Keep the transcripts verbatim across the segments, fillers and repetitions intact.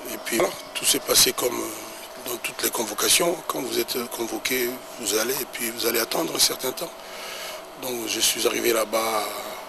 Et puis voilà, tout s'est passé comme dans toutes les convocations. Quand vous êtes convoqué, vous allez et puis vous allez attendre un certain temps. Donc je suis arrivé là-bas,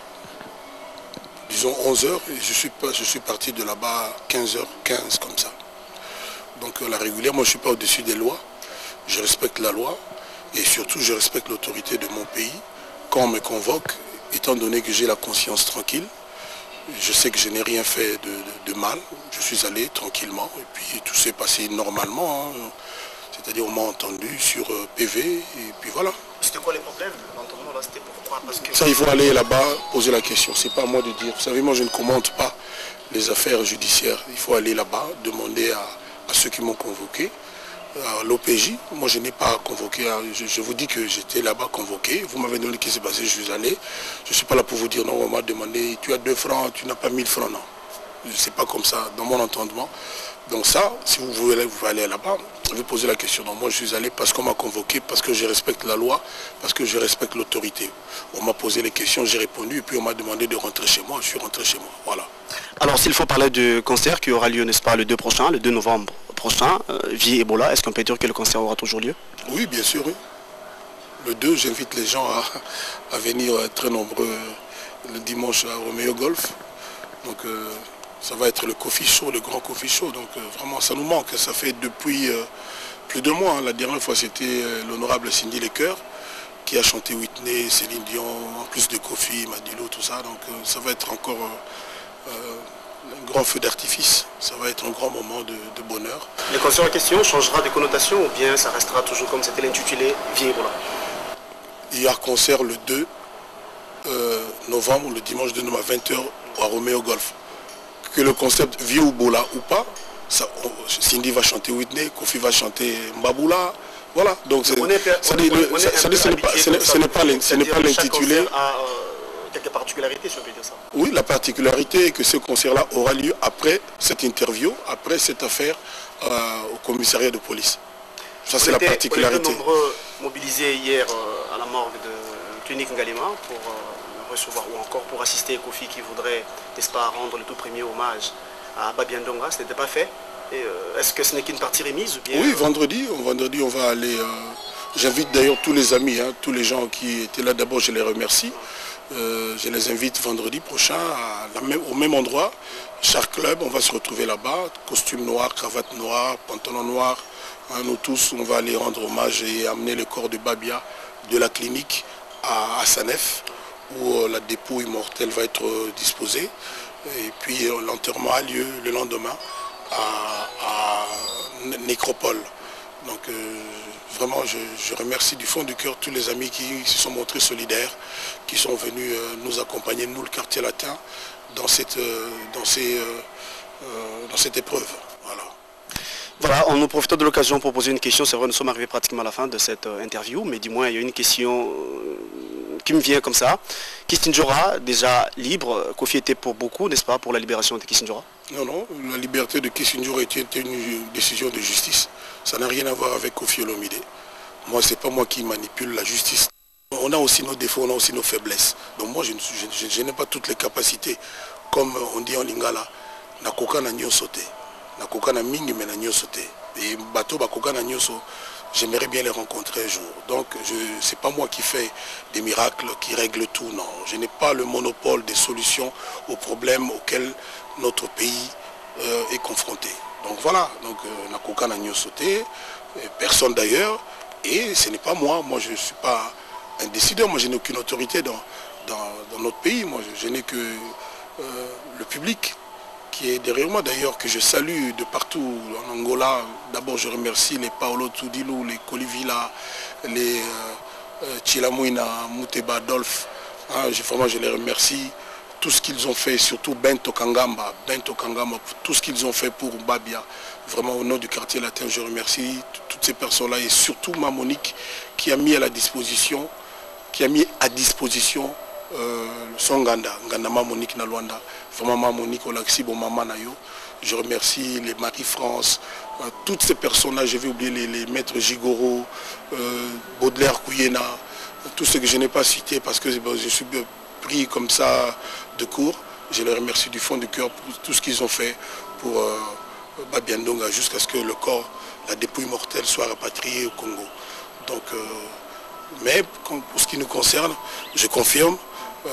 disons onze heures, et je suis, pas, je suis parti de là-bas à quinze heures quinze comme ça. Donc la régulière, moi je ne suis pas au-dessus des lois, je respecte la loi et surtout je respecte l'autorité de mon pays. Quand on me convoque, étant donné que j'ai la conscience tranquille, je sais que je n'ai rien fait de, de, de mal, je suis allé tranquillement et puis tout s'est passé normalement, hein. C'est-à-dire on m'a entendu sur P V et puis voilà. C'était quoi les problèmes? L'entendement là, c'était pourquoi? Parce que... Ça, il faut aller là-bas poser la question, c'est pas à moi de dire. Vous savez, moi je ne commente pas les affaires judiciaires, il faut aller là-bas, demander à, à ceux qui m'ont convoqué, à l'O P J. Moi je n'ai pas convoqué, je, je vous dis que j'étais là-bas convoqué, vous m'avez demandé ce qui s'est passé, je suis allé. Je ne suis pas là pour vous dire non, on m'a demandé tu as deux francs, tu n'as pas mille francs, non. C'est pas comme ça dans mon entendement. Donc ça, si vous voulez, vous pouvez aller là-bas, vous posez la question. Donc moi je suis allé parce qu'on m'a convoqué, parce que je respecte la loi, parce que je respecte l'autorité. On m'a posé les questions, j'ai répondu et puis on m'a demandé de rentrer chez moi, je suis rentré chez moi, voilà. Alors s'il faut parler du concert qui aura lieu, n'est-ce pas, le deux prochain, le deux novembre prochain, euh, Vie Ebola, est-ce qu'on peut dire que le concert aura toujours lieu? Oui, bien sûr, oui. Le deux, j'invite les gens à, à venir très nombreux le dimanche à Romeo Golf. Donc euh, ça va être le coffee show, le grand coffee show. Donc euh, vraiment, ça nous manque. Ça fait depuis euh, plus de mois. Hein. La dernière fois, c'était euh, l'honorable Cindy Lecoeur qui a chanté Whitney, Céline Dion, en plus de Kofi, Madilo, tout ça. Donc euh, ça va être encore euh, euh, un grand feu d'artifice. Ça va être un grand moment de, de bonheur. Le concert en question changera de connotation ou bien ça restera toujours comme c'était l'intitulé Vie Ebola? Il y a un concert le deux euh, novembre, le dimanche deux novembre à vingt heures à Romeo Golf. Que le concept Vie Ebola ou pas, ça, on, Cindy va chanter Whitney, Kofi va chanter Mbaboula. Voilà, donc ce n'est pas l'intitulé. Quelques particularités, si on peut dire ça. Oui, la particularité est que ce concert-là aura lieu après cette interview, après cette affaire euh, au commissariat de police. Ça, c'est la particularité. On était nombreux mobilisés hier euh, à la morgue de Clinique Ngalima pour euh, recevoir ou encore pour assister Kofi qui voudrait, n'est-ce pas, rendre le tout premier hommage à Babia Ndonga. Ce n'était pas fait. Euh, Est-ce que ce n'est qu'une partie remise ou bien... Oui, vendredi, vendredi on va aller... Euh, J'invite d'ailleurs tous les amis, hein, tous les gens qui étaient là, d'abord je les remercie. Euh, je les invite vendredi prochain à la même, au même endroit. Chaque club, on va se retrouver là-bas. Costume noir, cravate noire, pantalon noir. Hein, nous tous, on va aller rendre hommage et amener le corps de Babia de la clinique à, à Sanef, où euh, la dépouille mortelle va être euh, disposée. Et puis euh, l'enterrement a lieu le lendemain à, à Nécropole. Donc euh, vraiment, je, je remercie du fond du cœur tous les amis qui se sont montrés solidaires, qui sont venus euh, nous accompagner, nous le quartier latin, dans cette, euh, dans ces, euh, euh, dans cette épreuve. Voilà. Voilà, on nous profite de l'occasion pour poser une question. C'est vrai, nous sommes arrivés pratiquement à la fin de cette euh, interview, mais du moins, il y a une question euh, qui me vient comme ça. Kissinjora, déjà libre, Kofi était pour beaucoup, n'est-ce pas, pour la libération de Kissinjora? Non, non, la liberté de Kissinjora était une décision de justice. Ça n'a rien à voir avec Kofi Olomide. Moi, ce n'est pas moi qui manipule la justice. On a aussi nos défauts, on a aussi nos faiblesses. Donc moi, je, je, je, je n'ai pas toutes les capacités. Comme on dit en lingala, nakoka na nyo sauté. Nakoka na mingi mais na nyo sauté. Et bateau bakoka na nyo sauté. J'aimerais bien les rencontrer un jour. Donc, ce n'est pas moi qui fais des miracles, qui règle tout, non. Je n'ai pas le monopole des solutions aux problèmes auxquels notre pays euh, est confronté. Donc voilà, donc Nakoka n'a sauté, personne d'ailleurs, et ce n'est pas moi, moi je ne suis pas un décideur, moi je n'ai aucune autorité dans, dans, dans notre pays, moi je, je n'ai que euh, le public qui est derrière moi d'ailleurs, que je salue de partout en Angola. D'abord je remercie les Paolo Tudilou, les Colivila, les euh, Chilamouina, Mouteba, Dolph, hein, je, vraiment je les remercie. Tout ce qu'ils ont fait, surtout Bento Kangamba, Bento Kangamba, tout ce qu'ils ont fait pour Babia. Vraiment au nom du quartier latin, je remercie toutes ces personnes-là et surtout ma Monique qui a mis à la disposition, qui a mis à disposition euh, son Nganda, Nganda ma Monique Nalwanda, vraiment ma Monique Olaxibo Mama Nayo. Je remercie les Marie-France, euh, toutes ces personnes-là, je vais oublier les, les maîtres Gigoro, euh, Baudelaire Kouyena, tous ceux que je n'ai pas cités parce que bon, je suis pris comme ça de court. Je les remercie du fond du cœur pour tout ce qu'ils ont fait pour, euh, Babiandonga jusqu'à ce que le corps, la dépouille mortelle soit rapatriée au Congo. Donc, euh, mais pour ce qui nous concerne, je confirme, euh,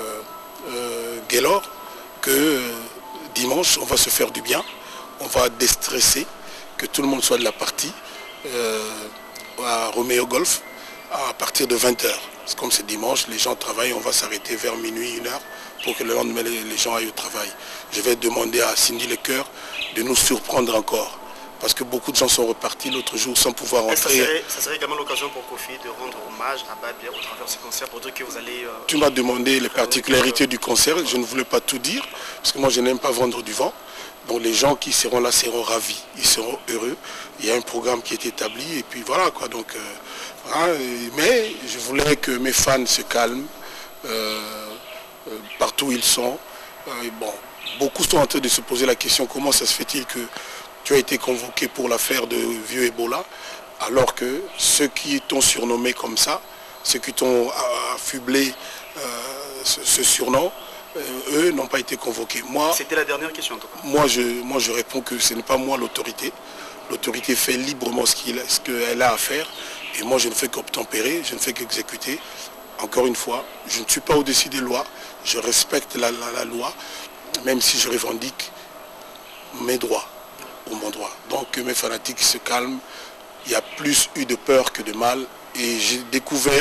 euh, Gaylor, que euh, dimanche, on va se faire du bien, on va déstresser, que tout le monde soit de la partie, euh, à Romeo Golf, à partir de vingt heures. Comme c'est dimanche, les gens travaillent, on va s'arrêter vers minuit, une heure, pour que le lendemain, les gens aillent au travail. Je vais demander à Cindy Lecoeur de nous surprendre encore. Parce que beaucoup de gens sont repartis l'autre jour sans pouvoir rentrer. Ça serait, ça serait également l'occasion pour Kofi de rendre hommage à Babia au travers de ce concert pour dire que vous allez... Euh, tu m'as demandé les particularités du concert, je ne voulais pas tout dire, parce que moi je n'aime pas vendre du vent. Donc les gens qui seront là seront ravis, ils seront heureux. Il y a un programme qui est établi et puis voilà quoi. Donc, euh, voilà, mais je voulais que mes fans se calment euh, euh, partout où ils sont. Euh, et bon, beaucoup sont en train de se poser la question comment ça se fait-il que tu as été convoqué pour l'affaire de Vieux Ebola, alors que ceux qui t'ont surnommé comme ça, ceux qui t'ont affublé euh, ce, ce surnom, euh, eux n'ont pas été convoqués. C'était la dernière question en tout cas. Moi je, moi, je réponds que ce n'est pas moi l'autorité. L'autorité fait librement ce qu'elle ce qu'elle a à faire. Et moi, je ne fais qu'obtempérer, je ne fais qu'exécuter. Encore une fois, je ne suis pas au-dessus des lois. Je respecte la, la, la loi, même si je revendique mes droits. Mon droit. Donc que mes fanatiques se calment, il y a plus eu de peur que de mal et j'ai découvert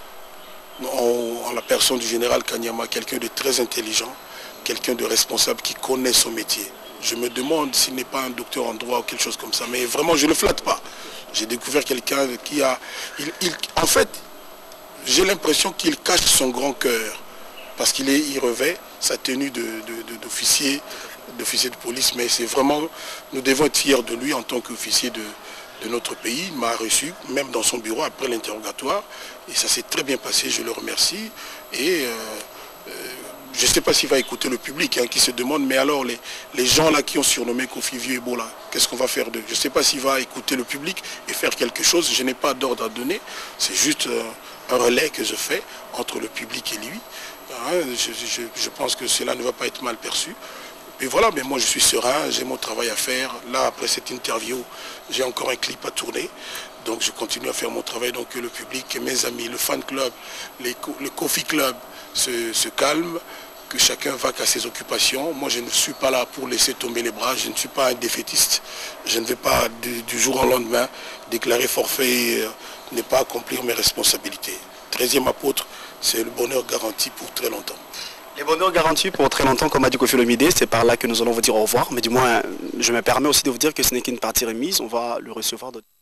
en, en la personne du général Kanyama quelqu'un de très intelligent, quelqu'un de responsable qui connaît son métier. Je me demande s'il n'est pas un docteur en droit ou quelque chose comme ça, mais vraiment je ne le flatte pas. J'ai découvert quelqu'un qui a... Il, il, en fait, j'ai l'impression qu'il cache son grand cœur parce qu'il il revêt sa tenue d'officier de, de, d'officier de police, mais c'est vraiment, nous devons être fiers de lui en tant qu'officier de, de notre pays. Il m'a reçu, même dans son bureau, après l'interrogatoire, et ça s'est très bien passé, je le remercie. Et euh, euh, je ne sais pas s'il va écouter le public, hein, qui se demande, mais alors les, les gens là qui ont surnommé Kofi Vieux Ebola, qu'est-ce qu'on va faire d'eux? Je ne sais pas s'il va écouter le public et faire quelque chose, je n'ai pas d'ordre à donner, c'est juste euh, un relais que je fais entre le public et lui. Hein, je, je, je pense que cela ne va pas être mal perçu. Et voilà, mais moi je suis serein, j'ai mon travail à faire. Là, après cette interview, j'ai encore un clip à tourner. Donc je continue à faire mon travail, donc que le public, mes amis, le fan club, les, le Kofi Club se, se calme, que chacun va qu'à ses occupations. Moi je ne suis pas là pour laisser tomber les bras, je ne suis pas un défaitiste. Je ne vais pas du, du jour au lendemain déclarer forfait et euh, ne pas accomplir mes responsabilités. Treizième apôtre, c'est le bonheur garanti pour très longtemps. Les bonheurs garantis pour très longtemps, comme a dit Kofi Olomide, c'est par là que nous allons vous dire au revoir. Mais du moins, je me permets aussi de vous dire que ce n'est qu'une partie remise. On va le recevoir de...